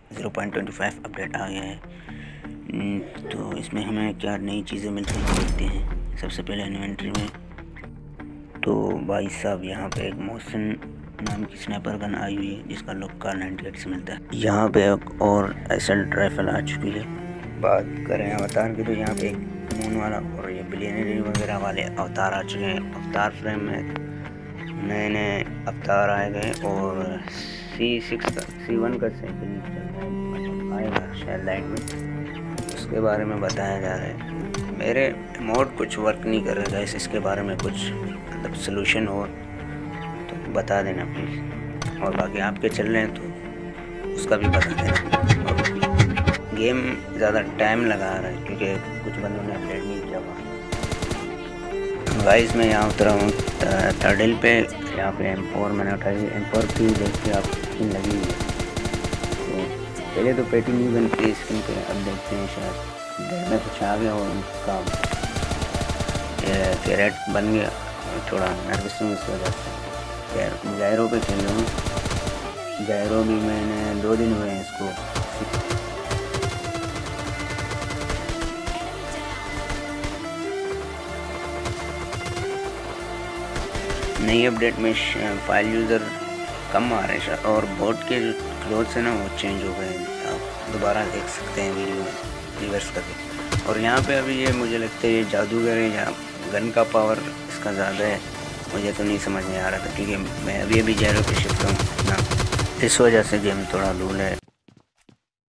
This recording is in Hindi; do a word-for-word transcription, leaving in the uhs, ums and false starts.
Zero point two five update आ गया है। तो इसमें हमें क्या नई चीज़ें मिलती हैं देखते हैं। सबसे पहले इन्वेंट्री में तो भाई साहब यहाँ पे एक मोशन नाम की स्नाइपर गन आई हुई है जिसका लुक कार नाइन्टी एट से मिलता है। यहाँ पे एक और एसएल्ट राइफल आ चुकी है। बात करें अवतार की तो यहाँ पे एक मून वाला और ये बिलियनरी वगैरह वाले अवतार आ चुके हैं। अवतार फ्रेम में नए नए अवतार आए गए और सी सिक्स का सी वन का सेकंड आएगा शायद लाइट में, उसके बारे में बताया जा रहा है। मेरे मोड कुछ वर्क नहीं कर रहा है, इसके बारे में कुछ मतलब सोल्यूशन हो तो बता देना प्लीज़। और बाकी आपके चल रहे हैं तो उसका भी बता देना। और गेम ज़्यादा टाइम लगा रहा है क्योंकि कुछ बंदों ने अपडेट नहीं किया हुआ। गाइस मैं यहाँ उतरा हूँ थर्ड हिल पे। यहाँ पे एम फोर मैंने उठाई। एम फोर की देख के आप स्किन लगी हुई है। तो पहले तो पेटी नहीं बनती स्किन पे, अब देखते हैं शायद में कुछ आ गया और उनका कैरेट बन गया। थोड़ा नर्वस हूँ इस वजह से। यार जायरो पे खेल रहा हूँ। जायरो भी मैंने दो दिन हुए हैं इसको। नई अपडेट में फाइल यूज़र कम आ रहे हैं और बोट के जो क्लोथ्स हैं ना वो चेंज हो गए हैं। आप दोबारा देख सकते हैं वीडियो में रिवर्स करके। और यहाँ पे अभी ये मुझे लगता है ये जादूगर है या गन का पावर इसका ज़्यादा है, मुझे तो नहीं समझ में आ रहा था क्योंकि मैं अभी अभी जैरो पे शिफ्ट हूँ ना, इस वजह से गेम थोड़ा लूल है।